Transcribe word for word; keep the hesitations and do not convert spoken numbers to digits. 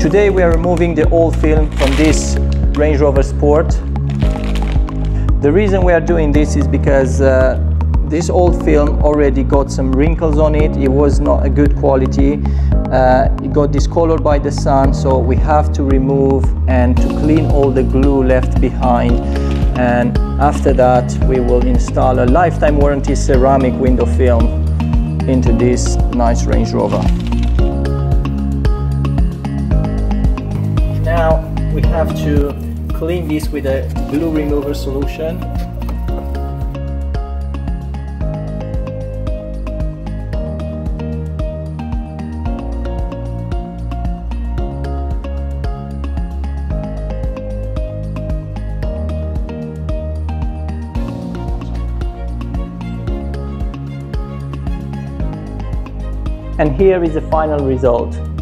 Today we are removing the old film from this Range Rover Sport. The reason we are doing this is because uh, this old film already got some wrinkles on it. It was not a good quality. Uh, it got discolored by the sun, so we have to remove and to clean all the glue left behind. And after that we will install a lifetime warranty ceramic window film into this nice Range Rover. Now we have to clean this with a glue remover solution. And here is the final result.